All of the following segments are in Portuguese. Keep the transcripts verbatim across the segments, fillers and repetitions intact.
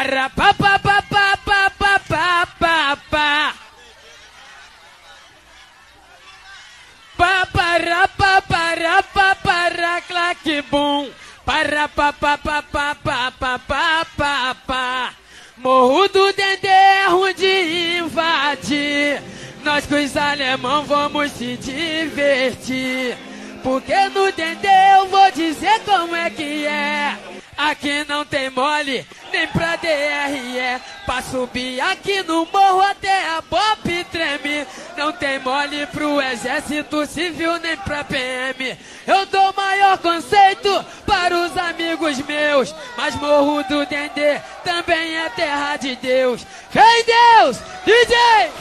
para pa pa pa pa pa pa pa pa pa pa para pa para pa para claque bum para pa pa pa pa pa pa pa pa pa. Morro do Dendê é ruim de invadir, nós com os alemão vamos se divertir, porque no Dendê eu vou dizer como é que é. Aqui não tem mole, nem pra D R E. Pra subir aqui no morro até a Bop treme. Não tem mole pro exército civil, nem pra P M. Eu dou maior conceito para os amigos meus, mas Morro do Dendê também é terra de Deus. Vem Deus, D J!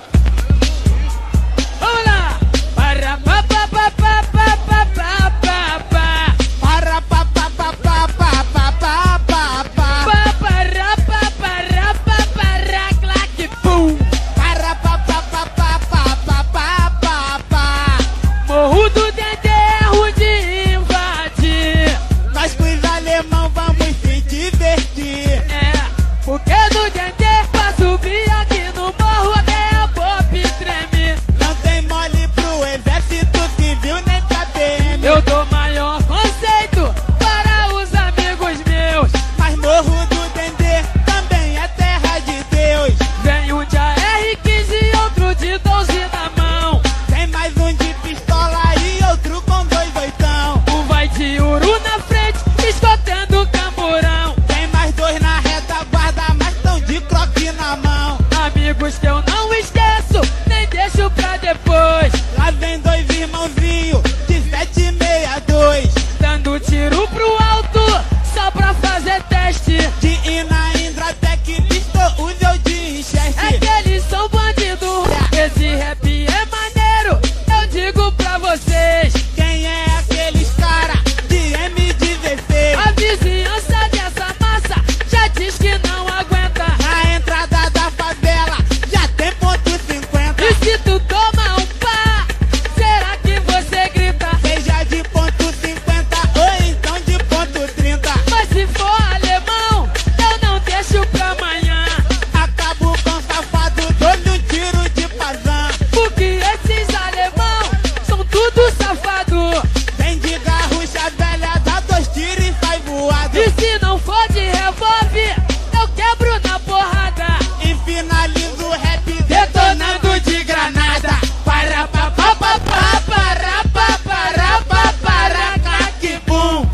Vamos lá! Para pa pa pa pa pa pa pa pa pa. Para pa pa pa pa pa pa pa pa pa. Pa para pa para pa para claque pum. Para pa pa pa pa pa pa pa pa pa. Morro do Dendê é ruim de invadir, Nós com os alemão vamos se divertir. é, porque no Dendê pra subir aqui no morro até a Bop treme. Não tem mole pro exército civil nem pra P M. Eu dou maior conceito para os amigos meus, Mas Morro do Dendê também é terra de Deus. vem um de A R quinze e outro de doze na mão. Tem mais um de pistola e outro com dois oitão. Um vai de uru na frente, escotando o camburão. Tem mais dois na retaguarda, mas tão de croque na mão. Amigos que eu não esqueço, nem deixo pra depois. Lá vem dois irmãozinhos de sete e meia dois. Dando tiro pro alto, só pra fazer teste. De Ina Indratec, Bistou, Uzeu de É Winchester. que eles são bandidos, esse rap é maneiro, eu digo pra vocês. Quem é aqueles cara de M dezesseis? A vizinhança dessa massa já diz que não aguenta. Na entrada da favela já tem ponto cinquenta. E se tu toma um pá, será que você grita? Seja de ponto cinquenta ou então de ponto trinta. Mas se for alemão, eu não deixo pra amanhã. Acabo com safado, dou-lhe um tiro de pazão. Porque esses alemão são tudo safado. Vem de garrucha velha, dá dois tiros e sai voado. E se não for de revólver, eu quebro na porrada. E finalizo o rap detonando de granada. Para pa pa pa pa para pa para pa para claque bum.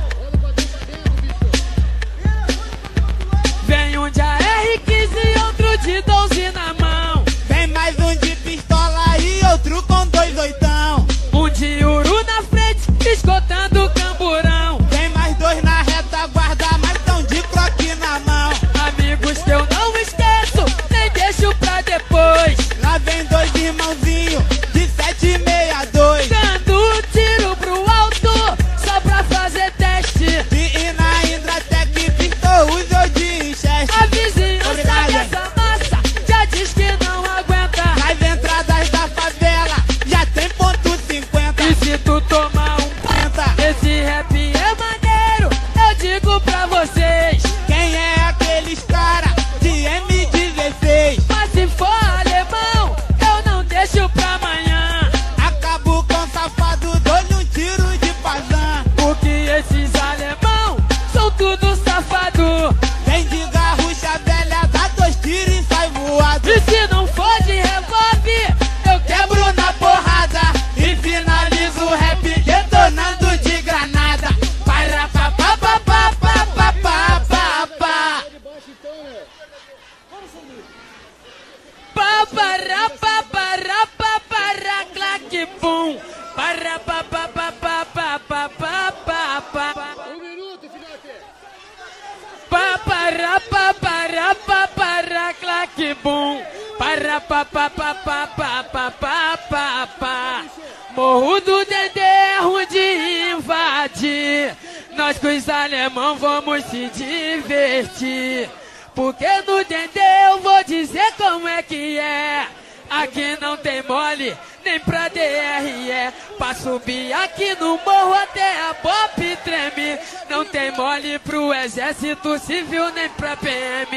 Vem um de A R quinze e outro de doze na mão. Vem mais um de pistola e outro com dois oitão. Um de uru na frente, escotando o camburão. Tem mais dois na retaguarda, mas tão de croque na mão. Amigos que eu não esqueço, nem deixo pra depois. Lá vem dois irmãozinhos de sete e meia dois. Dando tiro pro alto, só pra fazer teste. De Ina Indratec, Bistou, Uzeu de Winchester. A vizinhança Obrigado, dessa massa já diz que não aguenta. Nas entradas da favela já tem ponto cinquenta. E se tu tomar um Cinquenta. esse rap é maneiro, eu digo pra vocês. Quem é aqueles cara de M dezesseis? Mas se for alemão, eu não deixo pra amanhã. Acabo com safado, dou-lhe um tiro de pazão. Porque esses alemão são tudo safado. Vem de garrucha velha, dá dois tiros e sai voado. E se não for de revólver, eu quebro Quebro na na porrada e finalizo o rap detonando de granada. Para pa pa pa pa pa pa pa pa pa. pa para pa para pa para claque pum. Para pa pa pa pa pa pa pa pa pa. Pa para pa para pa para claque bum. Para pa pa pa pa pa pa pa pa pa. Morro do Dendê é ruim de invadir, nós com os alemão vamos se divertir, porque no Dendê eu vou dizer como é que é. Aqui não tem mole, nem pra D R E. Pra subir aqui no morro até a Bop treme. Não tem mole pro exército civil, nem pra P M.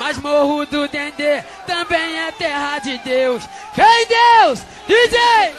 mas Morro do Dendê também é terra de Deus. Vem Deus, D J!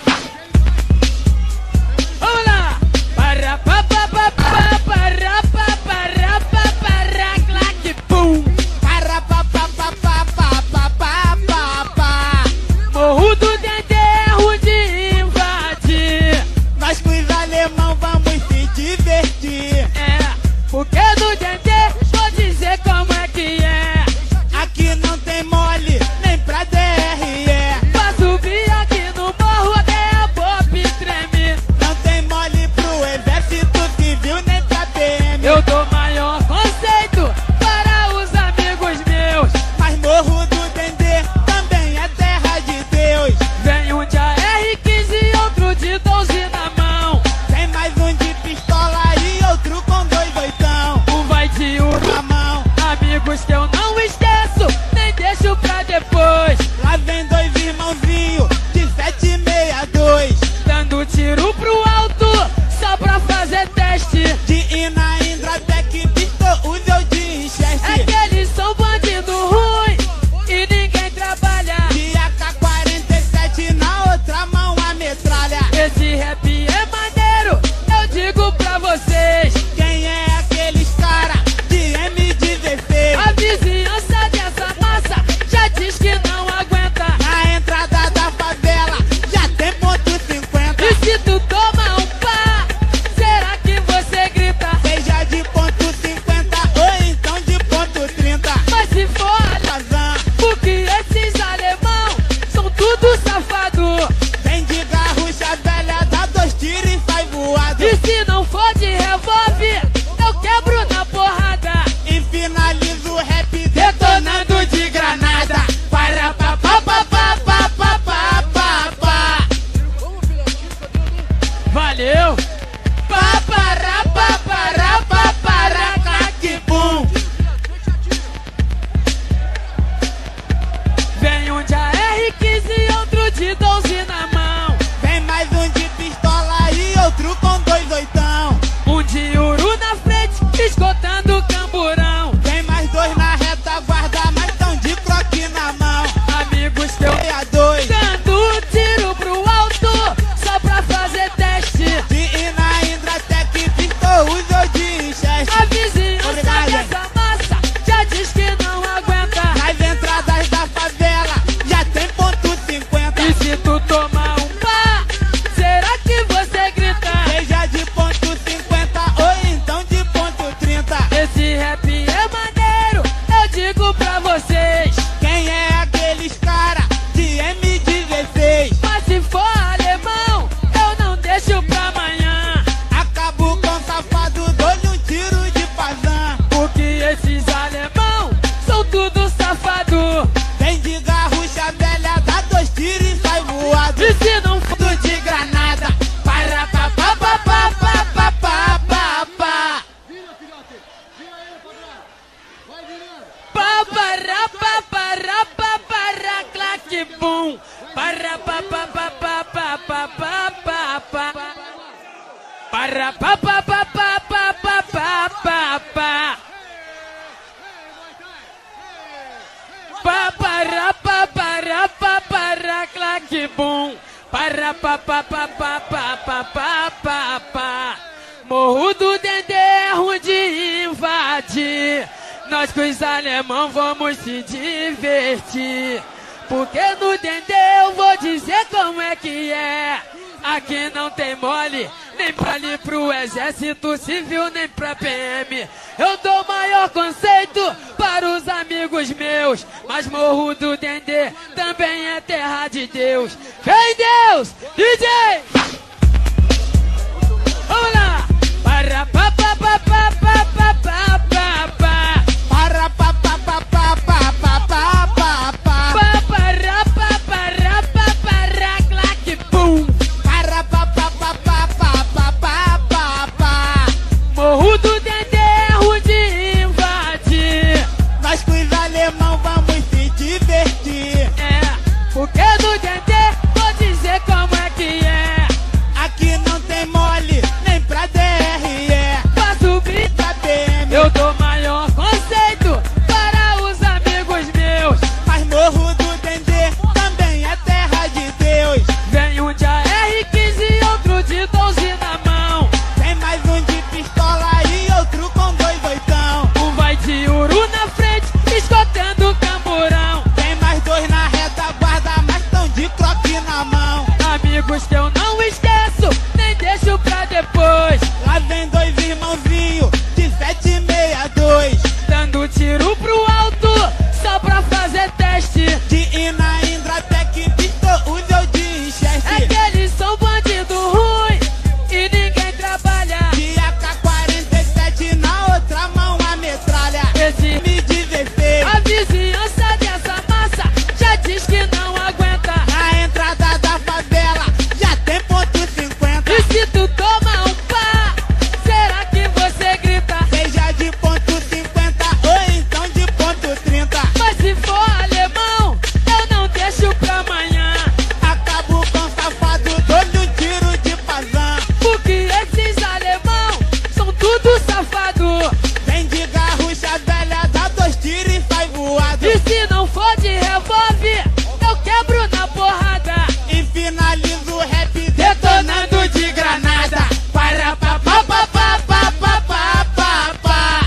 Vamos lá! Para pa pa pa pa para pa para pa para claque pum. Para pa pa pa pa pa pa pa pa pa. Morro do Dendê é ruim de invadir. Nós com os alemão vamos se divertir. É, porque no Dendê vou dizer como é que é. Aqui não tem mole, nem pra D R E. Pra subir aqui no morro até a pop treme. Não tem mole pro exército civil, nem pra P M. Eu dou maior conceito para os amigos meus. Mas Morro do Dendê também é terra de Deus. Vem um de A R quinze e outro de doze na mão. Tem mais um de pistola e outro com dois oitão. Um vai de ouro Na mão, amigos que eu não esqueço, nem deixo pra depois. lá vem dois irmãozinhos de sete seis dois. Dando tiro pro alto, só pra fazer teste. De Ina, Indratec, Vitor, Uzel de É Winchester. que eles são bandido ruim e ninguém trabalha. De A K quarenta e sete na outra mão a metralha. Esse rap é maneiro, eu digo pra vocês. Quem é aqueles cara de M dezesseis? A vizinhança dessa massa já diz que não aguenta. Na entrada da favela já tem ponto cinquenta. E se tu toma um pá, será que você grita? Seja de ponto cinquenta ou então de ponto trinta. Mas se for Fazan, porque esses alemão são tudo safado. vem de garrucha velha, dá dois tiros e sai voado. E se não for de revólver, eu quebro na porrada. E finaliza o rap detonando de granada. Para pa pa pa pa pa pa pa pa pa. Valeu! Pa para pa para pa para claque bum. Vem um de A R quinze e outro de doze na mão. Vem mais um de pistola e outro com dois oitão. Um de ouro na frente, escotando o camburão. Tem mais dois na retaguarda, mas tão de croque na mão. Amigos que eu seis dois. dando tiro pro alto, só pra fazer teste. De Ina, Indratec, Vitor, Uzel de Winchester. A vizinhança Obrigado, gente. dessa massa já diz que não aguenta. Nas entradas da favela já tem ponto cinquenta. E se tu tomar um pá, será que você grita? Seja de ponto cinquenta ou então de ponto trinta. Esse rap é maneiro, eu digo pra vocês. Quem é aqueles cara de M dezesseis? Mas se for alemão, eu não deixo pra amanhã. Acabo com safado, dou-lhe um tiro de Fazan. Porque esses alemão são tudo safado. Vem de garrucha velha, dá dois tiros e sai voado. E se não for Tudo de granada. Para pa pa pa pa pa pa pa pa pa. pá, para, pá, para, pá, para, claque, bum. Para, pá, pá, pá, pá, pá, pá, pá, pá, pá. Para, pá, pá, pá, pá, pá, pá, pá, pá, pá. Pá, para, pá, para, pá, para, claque, bum. Para, pá, pá, pá, pá, pá, pá, pá, pá, pá. Morro do Dendê é ruim de invadir. Nós com os alemão vamos se divertir. Porque no Dendê eu vou dizer como é que é. Aqui não tem mole, nem pra ali pro exército civil, nem pra P M. Eu dou maior conceito para os amigos meus. Mas Morro do Dendê também é terra de Deus. Vem Deus, D J! Vamos lá! Para pa pa pa pa pa pa pa pa pa. Para pa pa pa pa pa pa pa pa pa. Pa para pa para pa para claque bum. Para pa pa pa pa pa pa pa pa pa. Morro do Dendê é ruim de invadir. Nós com os alemão vamos se divertir. É, porque no Dendê vou dizer como é que é. Aqui não tem mole, nem pra D R E. Pra subir Pra P M, eu dou maior conceito para os amigos irmãozinhos de sete e meia dois, dando tiro pro alto só pra fazer teste. de ir na Indratec, Vitor Uzi ou de Winchester. É que eles são bandido ruim e ninguém trabalha. De A K quarenta e sete na outra mão a metralha. Esse M dezesseis, a vizinhança dessa massa já diz que não aguenta. na entrada da favela já tem ponto cinquenta. E se tu toma um pá, será que você grita? Seja de ponto cinquenta ou então de ponto trinta. Mas se for alemão, eu não deixo pra amanhã. Acabo com safado, dou-lhe um tiro de pazão. Porque esses alemão são tudo safado. Vem de garrucha velha, dá dois tiros e sai voado. E se não for de revólver, eu quebro na porrada. E finalizo o rap detonando de granada. Para pa pa pa pa pa pa pa pa pa.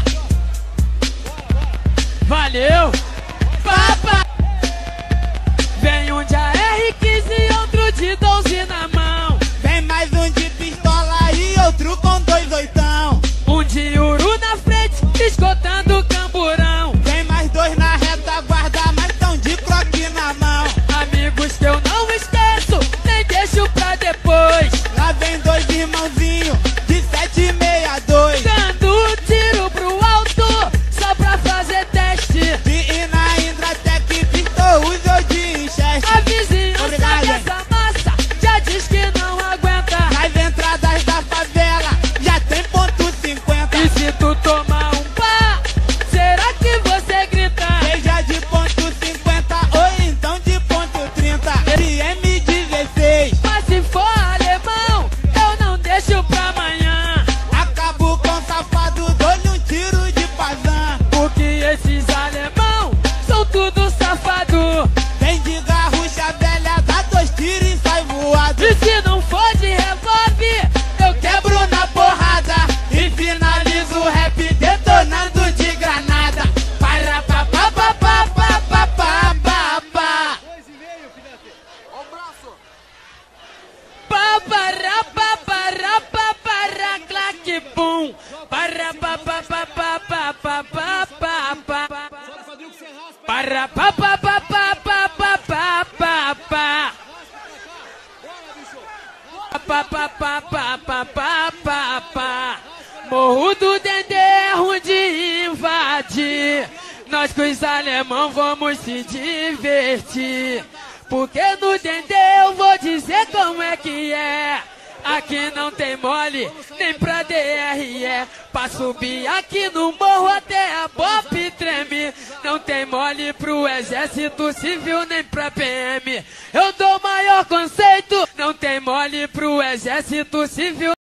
Valeu! Papa! Vem um de A R quinze e outro de doze na mão. Vem mais um de pistola e outro com dois oitão. Um de uru na frente, escotando camburão. Vem mais dois na retaguarda, mas tão de croque na mão. Amigos que eu não esqueço, nem deixo pra depois. Lá vem dois irmãozinhos de sete e meia dois, Dando tiro pro alto, só pra fazer teste. de ir na Indratec, Vitor Uzi ou de A Winchester. vizinhança Obrigado, gente. dessa massa já diz que não aguenta. Nas entradas da favela já tem ponto cinquenta. E se tu tomar um pá, será que você grita? Seja de ponto cinquenta ou então de ponto trinta. De M dezesseis, Mas se for alemão, eu não deixo pra amanhã. acabo com safado, dou-lhe um tiro de pazão. Porque esses alemão são tudo safado. Vem de garrucha velha, dá dois tiros e sai voado. E se não for de revólver, eu quebro Quebro na porrada e finalizo o rap detonando de granada. Para pa pa pa pa pa pa pa pa pa. Pa para pa para pa para claque bum. Para pa pa pa pa pa pa pa pa pa. Para pa pa pa pa pa pa pa pa pa. Pa pa pa pa pa pa pa pa. Morro do Dendê é ruim de invadir. Nós com os alemão vamos se divertir. Porque no Dendê eu vou dizer como é que é. Aqui não tem mole, nem pra D R E. Pra subir aqui no morro até a Bop treme. Não tem mole pro exército civil, nem pra P M. Eu dou maior conceito. Não tem mole pro exército civil.